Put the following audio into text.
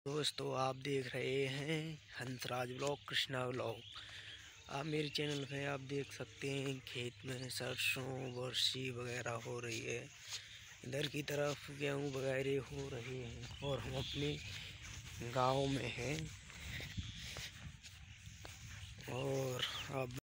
दोस्तों आप देख रहे हैं हंसराज ब्लॉग कृष्णा ब्लॉग। आप मेरे चैनल पे आप देख सकते हैं खेत में सरसों बरसी वगैरह हो रही है। इधर की तरफ गेहूँ वगैरह हो रहे हैं और हम अपने गांव में हैं। और आप